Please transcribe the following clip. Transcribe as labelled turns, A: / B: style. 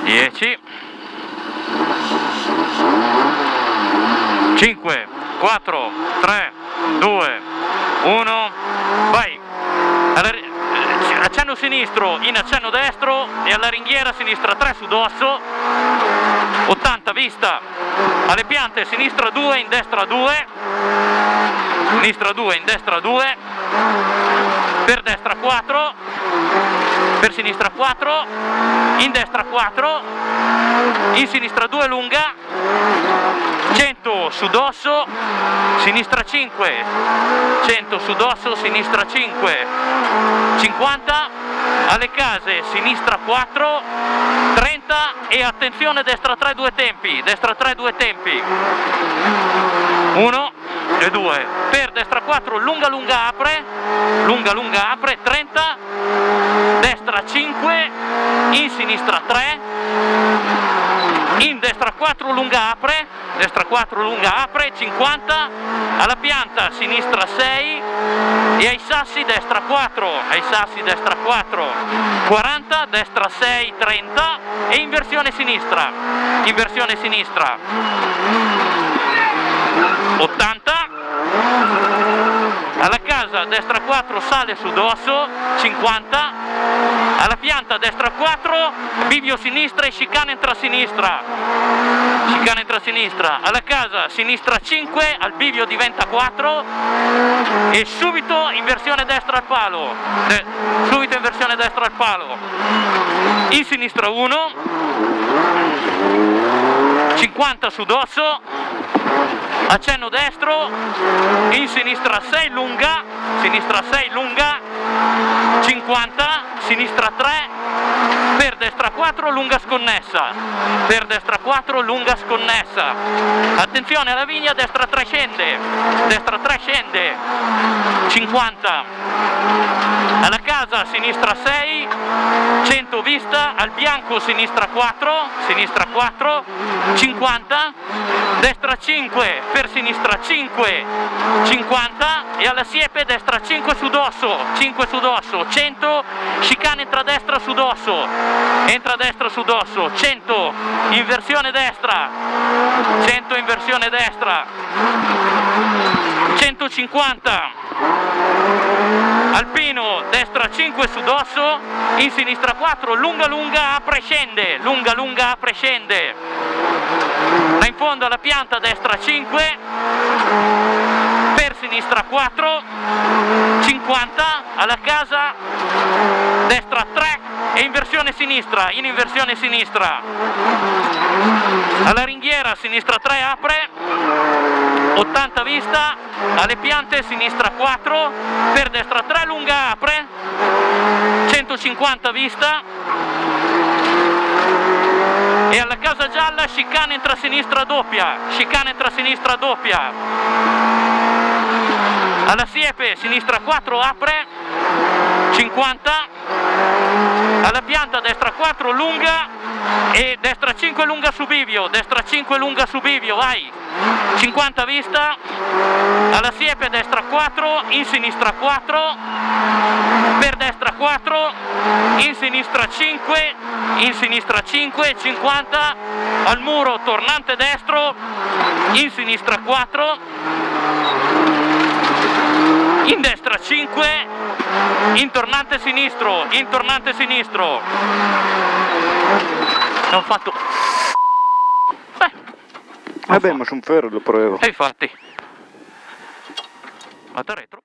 A: 10, 5, 4, 3, 2, 1, vai! Accenno sinistro in accenno destro e alla ringhiera sinistra 3 su dosso, 80 vista alle piante, sinistra 2 in destra 2, sinistra 2 in destra 2, per destra 4, per sinistra 4, in destra 4, in sinistra 2 lunga, 100 su dosso, sinistra 5, 100 su dosso, sinistra 5, 50, alle case, sinistra 4, 30 e attenzione destra 3 2 tempi, destra 3 2 tempi, 1 e 2, per destra 4 lunga lunga apre, 30, destra 5, in sinistra 3, in destra 4 lunga apre, destra 4 lunga apre, 50, alla pianta sinistra 6 e ai sassi destra 4, ai sassi destra 4, 40, destra 6, 30 e inversione sinistra, 80, alla casa destra 4 sale su dosso, 50, alla pianta destra 4, bivio sinistra e chicane entra a sinistra, alla casa sinistra 5, al bivio diventa 4 e subito inversione destra al palo, in sinistra 1, 50 su dosso, accenno destro, in sinistra 6 lunga, 50, sinistra 3, per destra 4 lunga sconnessa, attenzione alla vigna, destra 3 scende, 50, alla casa sinistra 6, 100 vista, al bianco sinistra 4, 50, destra 5, per sinistra 5, 50 e alla siepe destra 5 su dosso, 100, chicane entra destra su dosso, 100, inversione destra, 150, alpino destra 5 su dosso, in sinistra 4, lunga apre scende, là in fondo alla pianta destra 5, per sinistra 4, 50, alla casa destra 3 e inversione sinistra, alla ringhiera sinistra 3 apre, 80 vista, alle piante sinistra 4, per destra 3 lunga apre, 150 vista e alla casa gialla chicane entra a sinistra doppia, alla siepe sinistra 4 apre, 50, alla pianta destra 4 lunga e destra 5 lunga su bivio, vai, 50 vista, alla siepe destra 4, in sinistra 4, per destra 4, in sinistra 5, 50, al muro tornante destro, in sinistra 4, in destra 5, in tornante sinistro, ho fatto...
B: Vabbè, ma sono ferro, lo provo.
A: E infatti, vado retro.